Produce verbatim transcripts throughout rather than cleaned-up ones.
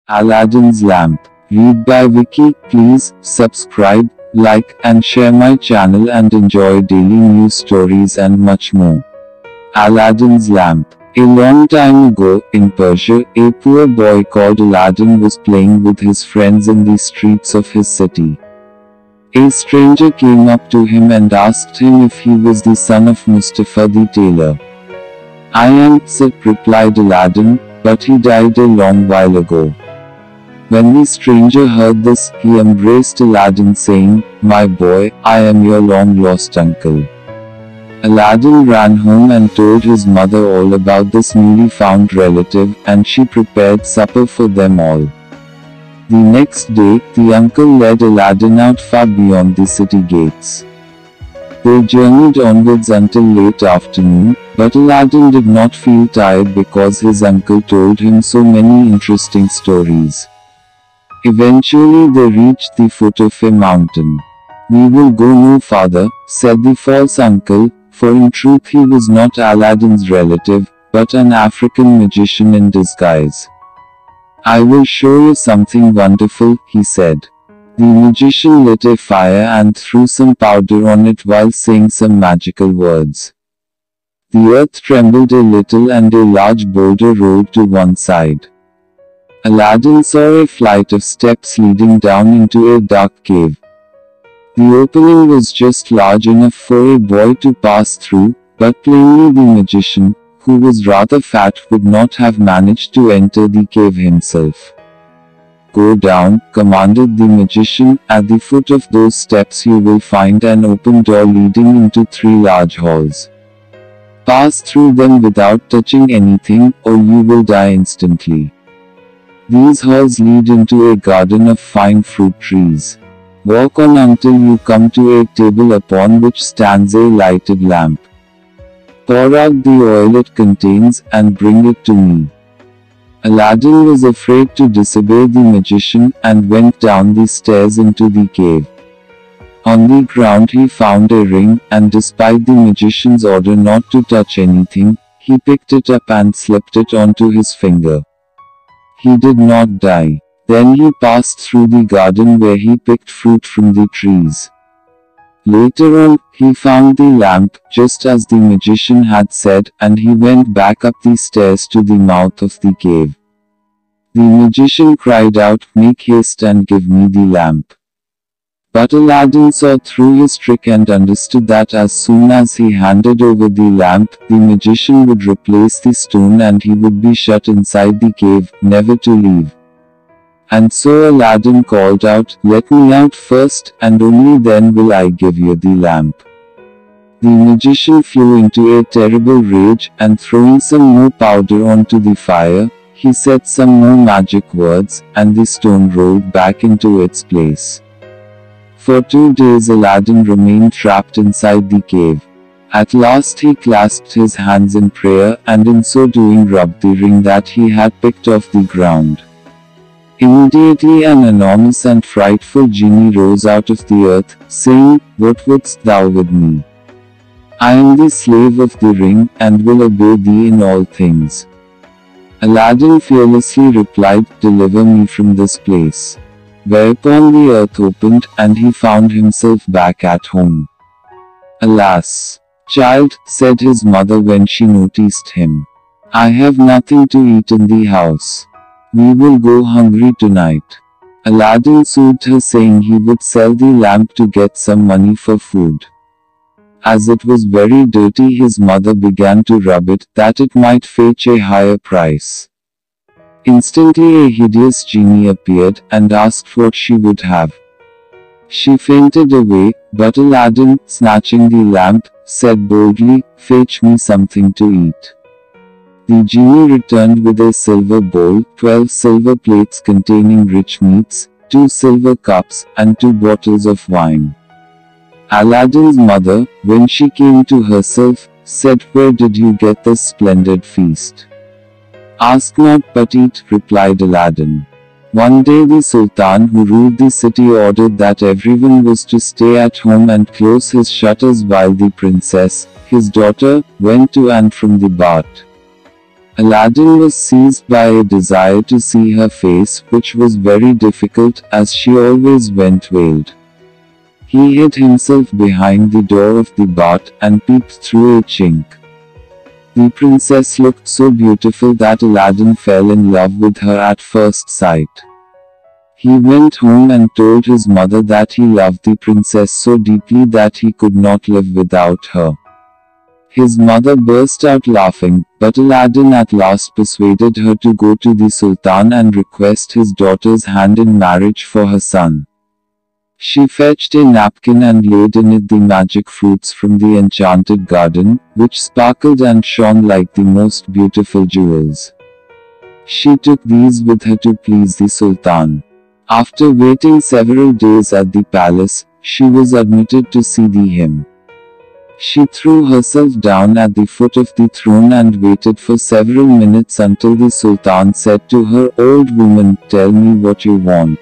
Aladdin's Lamp. Read by Vicky. Please subscribe, like, and share my channel and enjoy daily news stories and much more. Aladdin's Lamp. A long time ago, in Persia, a poor boy called Aladdin was playing with his friends in the streets of his city. A stranger came up to him and asked him if he was the son of Mustafa the tailor. "I am, sir," replied Aladdin, "but he died a long while ago." When the stranger heard this, he embraced Aladdin, saying, "My boy, I am your long-lost uncle." Aladdin ran home and told his mother all about this newly found relative, and she prepared supper for them all. The next day, the uncle led Aladdin out far beyond the city gates. They journeyed onwards until late afternoon, but Aladdin did not feel tired because his uncle told him so many interesting stories. Eventually they reached the foot of a mountain. "We will go no farther," said the false uncle, for in truth he was not Aladdin's relative, but an African magician in disguise. "I will show you something wonderful," he said. The magician lit a fire and threw some powder on it while saying some magical words. The earth trembled a little and a large boulder rolled to one side. Aladdin saw a flight of steps leading down into a dark cave. The opening was just large enough for a boy to pass through, but plainly the magician, who was rather fat, would not have managed to enter the cave himself. "Go down," commanded the magician. "At the foot of those steps you will find an open door leading into three large halls. Pass through them without touching anything, or you will die instantly. These halls lead into a garden of fine fruit trees. Walk on until you come to a table upon which stands a lighted lamp. Pour out the oil it contains, and bring it to me." Aladdin was afraid to disobey the magician, and went down the stairs into the cave. On the ground he found a ring, and despite the magician's order not to touch anything, he picked it up and slipped it onto his finger. He did not die. Then he passed through the garden where he picked fruit from the trees. Later on, he found the lamp, just as the magician had said, and he went back up the stairs to the mouth of the cave. The magician cried out, "Make haste and give me the lamp." But Aladdin saw through his trick and understood that as soon as he handed over the lamp, the magician would replace the stone and he would be shut inside the cave, never to leave. And so Aladdin called out, "Let me out first, and only then will I give you the lamp." The magician flew into a terrible rage, and throwing some more powder onto the fire, he said some more magic words, and the stone rolled back into its place. For two days Aladdin remained trapped inside the cave. At last he clasped his hands in prayer, and in so doing rubbed the ring that he had picked off the ground. Immediately an enormous and frightful genie rose out of the earth, saying, "What wouldst thou with me? I am the slave of the ring, and will obey thee in all things." Aladdin fearlessly replied, "Deliver me from this place." Whereupon the earth opened, and he found himself back at home. "Alas, child," said his mother when she noticed him, "I have nothing to eat in the house. We will go hungry tonight." Aladdin soothed her, saying he would sell the lamp to get some money for food. As it was very dirty, his mother began to rub it, that it might fetch a higher price. Instantly a hideous genie appeared, and asked what she would have. She fainted away, but Aladdin, snatching the lamp, said boldly, "Fetch me something to eat." The genie returned with a silver bowl, twelve silver plates containing rich meats, two silver cups, and two bottles of wine. Aladdin's mother, when she came to herself, said, "Where did you get this splendid feast?" "Ask not but eat," replied Aladdin. One day the Sultan who ruled the city ordered that everyone was to stay at home and close his shutters while the princess, his daughter, went to and from the bath. Aladdin was seized by a desire to see her face, which was very difficult, as she always went veiled. He hid himself behind the door of the bath, and peeped through a chink. The princess looked so beautiful that Aladdin fell in love with her at first sight. He went home and told his mother that he loved the princess so deeply that he could not live without her. His mother burst out laughing, but Aladdin at last persuaded her to go to the Sultan and request his daughter's hand in marriage for her son. She fetched a napkin and laid in it the magic fruits from the enchanted garden, which sparkled and shone like the most beautiful jewels. She took these with her to please the Sultan. After waiting several days at the palace, she was admitted to see the him. She threw herself down at the foot of the throne and waited for several minutes until the Sultan said to her, "Old woman, tell me what you want."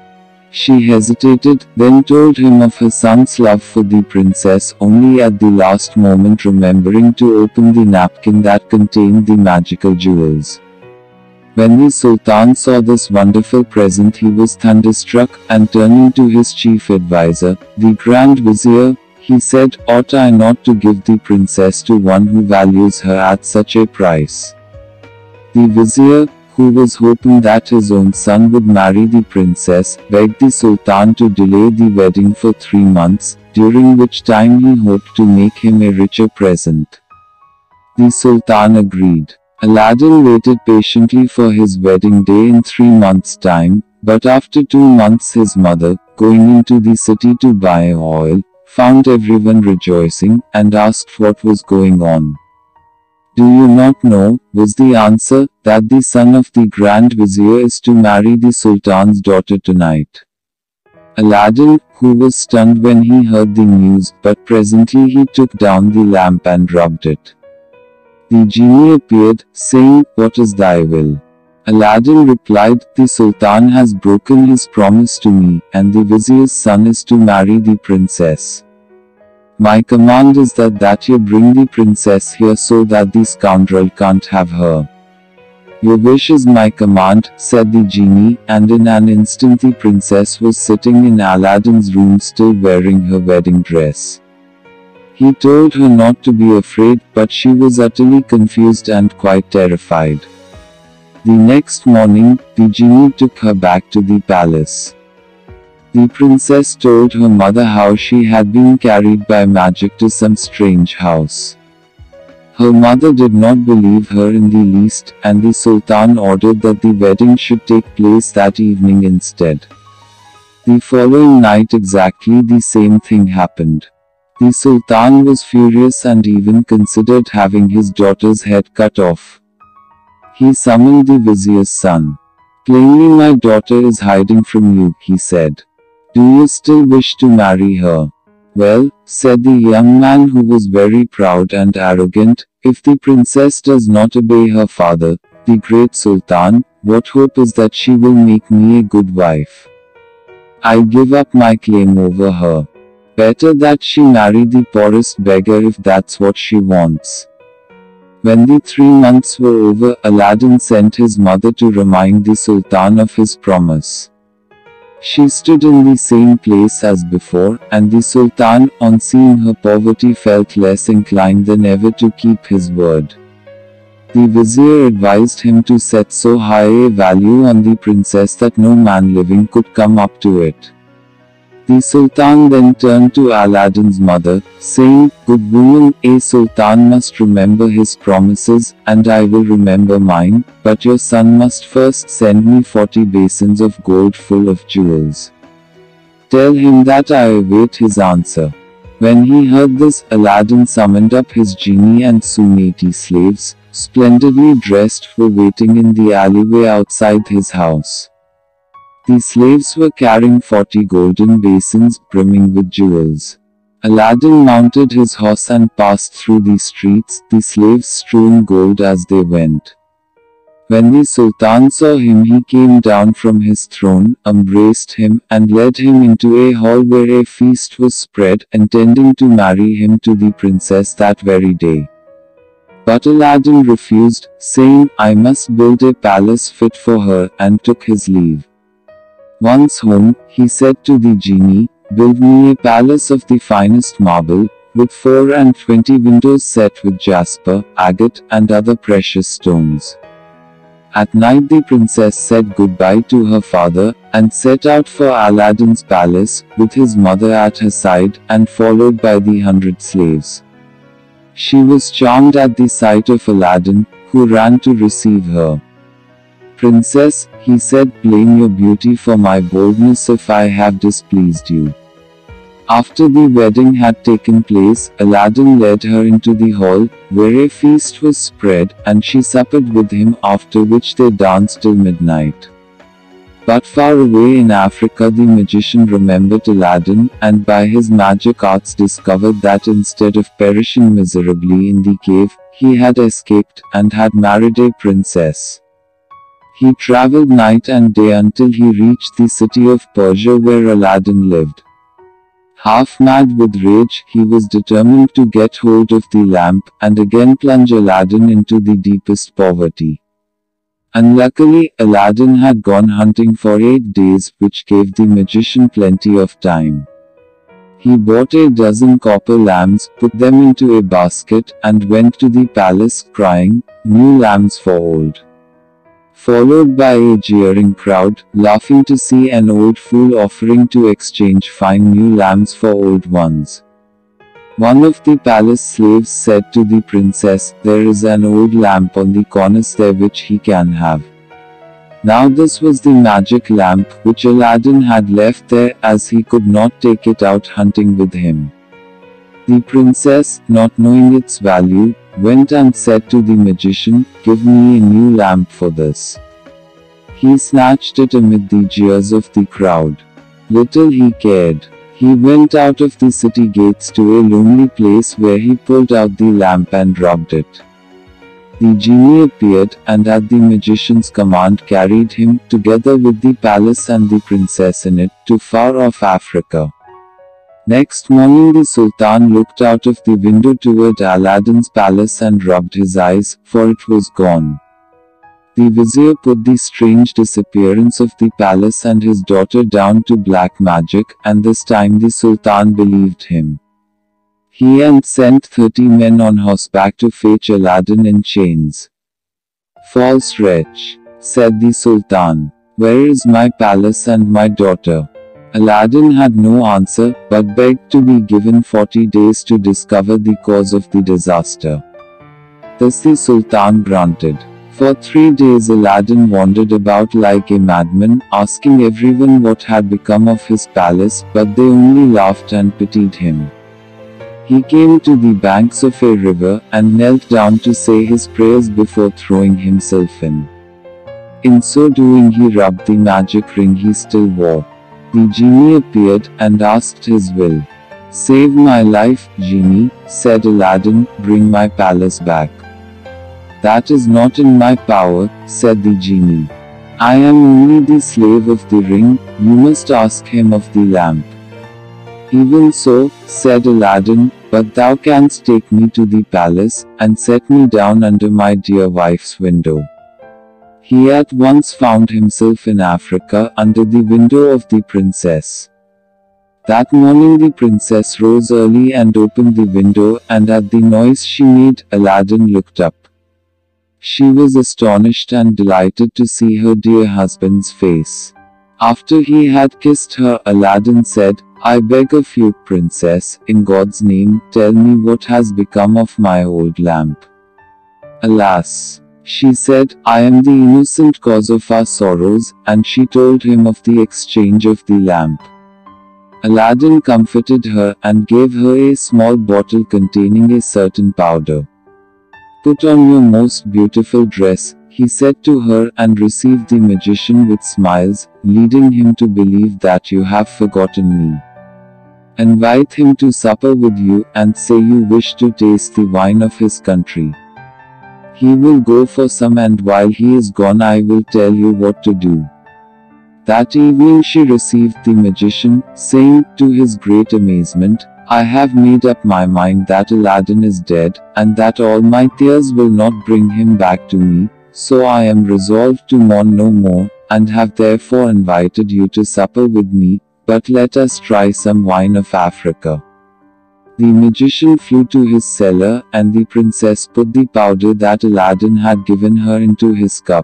She hesitated, then told him of her son's love for the princess, only at the last moment remembering to open the napkin that contained the magical jewels. When the Sultan saw this wonderful present, he was thunderstruck, and turning to his chief advisor, the Grand Vizier, he said, "Ought I not to give the princess to one who values her at such a price?" The Vizier, who was hoping that his own son would marry the princess, begged the Sultan to delay the wedding for three months, during which time he hoped to make him a richer present. The Sultan agreed. Aladdin waited patiently for his wedding day in three months' time, but after two months his mother, going into the city to buy oil, found everyone rejoicing, and asked what was going on. "Do you not know," was the answer, "that the son of the Grand Vizier is to marry the Sultan's daughter tonight?" Aladdin, who was stunned when he heard the news, but presently he took down the lamp and rubbed it. The genie appeared, saying, "What is thy will?" Aladdin replied, "The Sultan has broken his promise to me, and the Vizier's son is to marry the princess. My command is that that you bring the princess here so that the scoundrel can't have her." "Your wish is my command," said the genie, and in an instant the princess was sitting in Aladdin's room still wearing her wedding dress. He told her not to be afraid, but she was utterly confused and quite terrified. The next morning, the genie took her back to the palace. The princess told her mother how she had been carried by magic to some strange house. Her mother did not believe her in the least, and the Sultan ordered that the wedding should take place that evening instead. The following night exactly the same thing happened. The Sultan was furious and even considered having his daughter's head cut off. He summoned the Vizier's son. "Plainly my daughter is hiding from you," he said. "Do you still wish to marry her?" "Well," said the young man, who was very proud and arrogant, "if the princess does not obey her father, the great Sultan, what hope is that she will make me a good wife? I give up my claim over her. Better that she marry the poorest beggar if that's what she wants." When the three months were over, Aladdin sent his mother to remind the Sultan of his promise. She stood in the same place as before, and the Sultan, on seeing her poverty, felt less inclined than ever to keep his word. The Vizier advised him to set so high a value on the princess that no man living could come up to it. The Sultan then turned to Aladdin's mother, saying, "Good woman, a Sultan must remember his promises, and I will remember mine, but your son must first send me forty basins of gold full of jewels. Tell him that I await his answer." When he heard this, Aladdin summoned up his genie and soon eighty slaves, splendidly dressed, were waiting in the alleyway outside his house. The slaves were carrying forty golden basins brimming with jewels. Aladdin mounted his horse and passed through the streets, the slaves strewing gold as they went. When the Sultan saw him, he came down from his throne, embraced him, and led him into a hall where a feast was spread, intending to marry him to the princess that very day. But Aladdin refused, saying, I must build a palace fit for her, and took his leave. Once home, he said to the genie, build me a palace of the finest marble, with four and twenty windows set with jasper, agate, and other precious stones. At night the princess said goodbye to her father, and set out for Aladdin's palace, with his mother at her side, and followed by the hundred slaves. She was charmed at the sight of Aladdin, who ran to receive her. Princess, he said, blame your beauty for my boldness if I have displeased you. After the wedding had taken place, Aladdin led her into the hall, where a feast was spread, and she suppered with him, after which they danced till midnight. But far away in Africa the magician remembered Aladdin, and by his magic arts discovered that instead of perishing miserably in the cave, he had escaped, and had married a princess. He travelled night and day until he reached the city of Persia where Aladdin lived. Half mad with rage, he was determined to get hold of the lamp, and again plunge Aladdin into the deepest poverty. Unluckily, Aladdin had gone hunting for eight days, which gave the magician plenty of time. He bought a dozen copper lamps, put them into a basket, and went to the palace, crying, new lamps for old. Followed by a jeering crowd, laughing to see an old fool offering to exchange fine new lamps for old ones. One of the palace slaves said to the princess, there is an old lamp on the cornice there which he can have. Now this was the magic lamp, which Aladdin had left there, as he could not take it out hunting with him. The princess, not knowing its value, went and said to the magician, give me a new lamp for this. He snatched it amid the jeers of the crowd. Little he cared. He went out of the city gates to a lonely place where he pulled out the lamp and rubbed it. The genie appeared, and at the magician's command carried him, together with the palace and the princess in it, to far off Africa. Next morning the Sultan looked out of the window toward Aladdin's palace and rubbed his eyes, for it was gone. The vizier put the strange disappearance of the palace and his daughter down to black magic, and this time the Sultan believed him. He and sent thirty men on horseback to fetch Aladdin in chains. False wretch, said the Sultan, where is my palace and my daughter? Aladdin had no answer, but begged to be given forty days to discover the cause of the disaster. This the Sultan granted. For three days Aladdin wandered about like a madman, asking everyone what had become of his palace, but they only laughed and pitied him. He came to the banks of a river, and knelt down to say his prayers before throwing himself in. In so doing he rubbed the magic ring he still wore. The genie appeared, and asked his will. Save my life, genie, said Aladdin, bring my palace back. That is not in my power, said the genie. I am only the slave of the ring, you must ask him of the lamp. Even so, said Aladdin, but thou canst take me to the palace, and set me down under my dear wife's window. He at once found himself in Africa, under the window of the princess. That morning the princess rose early and opened the window, and at the noise she made, Aladdin looked up. She was astonished and delighted to see her dear husband's face. After he had kissed her, Aladdin said, I beg of you, princess, in God's name, tell me what has become of my old lamp. Alas, she said, I am the innocent cause of our sorrows, and she told him of the exchange of the lamp. Aladdin comforted her, and gave her a small bottle containing a certain powder. Put on your most beautiful dress, he said to her, and receive the magician with smiles, leading him to believe that you have forgotten me. Invite him to supper with you, and say you wish to taste the wine of his country. He will go for some, and while he is gone I will tell you what to do. That evening she received the magician, saying, to his great amazement, I have made up my mind that Aladdin is dead, and that all my tears will not bring him back to me, so I am resolved to mourn no more, and have therefore invited you to supper with me, but let us try some wine of Africa. The magician flew to his cellar, and the princess put the powder that Aladdin had given her into his cup.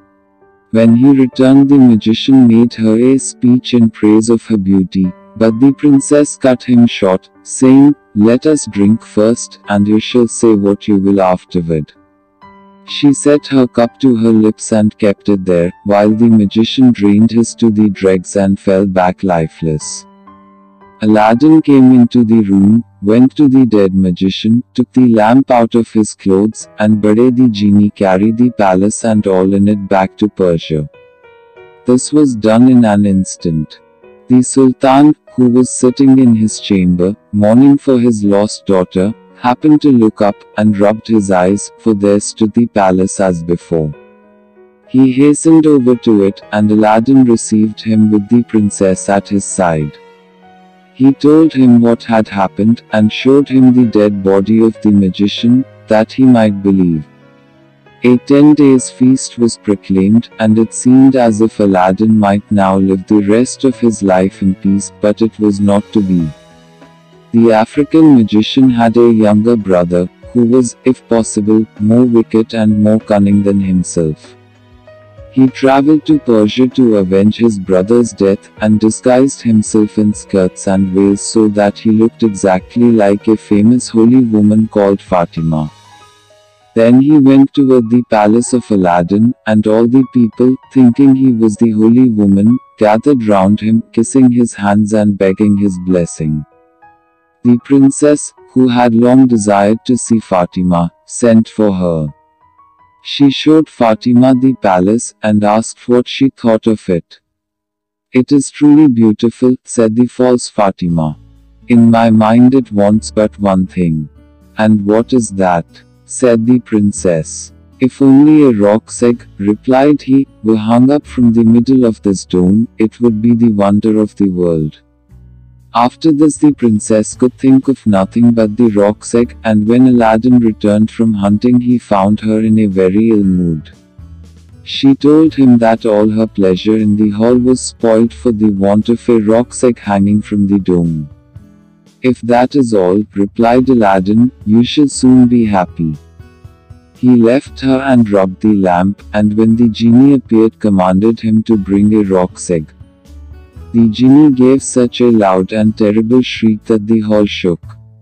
When he returned, the magician made her a speech in praise of her beauty, but the princess cut him short, saying, "Let us drink first, and you shall say what you will afterward." She set her cup to her lips and kept it there, while the magician drained his to the dregs and fell back lifeless. Aladdin came into the room, went to the dead magician, took the lamp out of his clothes, and bade the genie carry the palace and all in it back to Persia. This was done in an instant. The Sultan, who was sitting in his chamber, mourning for his lost daughter, happened to look up, and rubbed his eyes, for there stood the palace as before. He hastened over to it, and Aladdin received him with the princess at his side. He told him what had happened, and showed him the dead body of the magician, that he might believe. A ten days feast was proclaimed, and it seemed as if Aladdin might now live the rest of his life in peace, but it was not to be. The African magician had a younger brother, who was, if possible, more wicked and more cunning than himself. He traveled to Persia to avenge his brother's death, and disguised himself in skirts and veils so that he looked exactly like a famous holy woman called Fatima. Then he went toward the palace of Aladdin, and all the people, thinking he was the holy woman, gathered round him, kissing his hands and begging his blessing. The princess, who had long desired to see Fatima, sent for her. She showed Fatima the palace, and asked what she thought of it. "It is truly beautiful," said the false Fatima. "In my mind it wants but one thing." "And what is that?" said the princess. "If only a roc's egg," replied he, "were hung up from the middle of this dome, it would be the wonder of the world." After this the princess could think of nothing but the roc's egg, and when Aladdin returned from hunting he found her in a very ill mood. She told him that all her pleasure in the hall was spoilt for the want of a roc's egg hanging from the dome. "If that is all," replied Aladdin, "you shall soon be happy." He left her and rubbed the lamp, and when the genie appeared commanded him to bring a roc's egg. The genie gave such a loud and terrible shriek that the hall shook.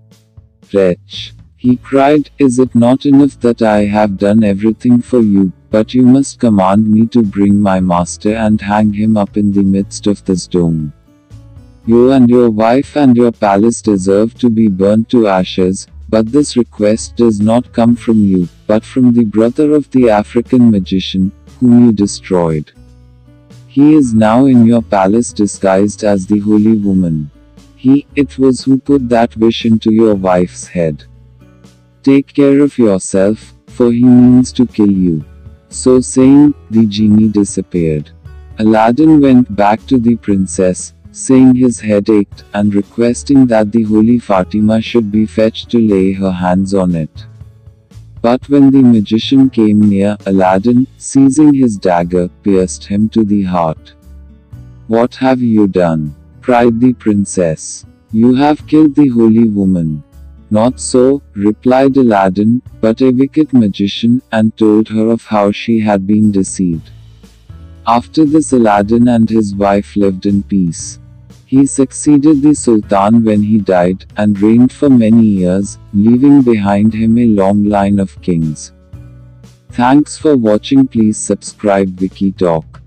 "Wretch!" he cried, "is it not enough that I have done everything for you, but you must command me to bring my master and hang him up in the midst of this dome? You and your wife and your palace deserve to be burnt to ashes, but this request does not come from you, but from the brother of the African magician, whom you destroyed. He is now in your palace disguised as the holy woman. He, it was who put that wish into your wife's head. Take care of yourself, for he means to kill you." So saying, the genie disappeared. Aladdin went back to the princess, saying his head ached, and requesting that the holy Fatima should be fetched to lay her hands on it. But when the magician came near, Aladdin, seizing his dagger, pierced him to the heart. "What have you done?" cried the princess. "You have killed the holy woman." "Not so," replied Aladdin, "but a wicked magician," and told her of how she had been deceived. After this Aladdin and his wife lived in peace. He succeeded the Sultan when he died, and reigned for many years, leaving behind him a long line of kings. Thanks for watching. Please subscribe Wiki Talk.